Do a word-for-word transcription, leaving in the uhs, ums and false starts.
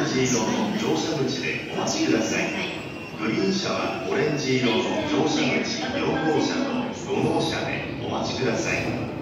ジ色の乗車口でお待ちください。グリーン車はオレンジ色の乗車口よん号車とご号車でお待ちください。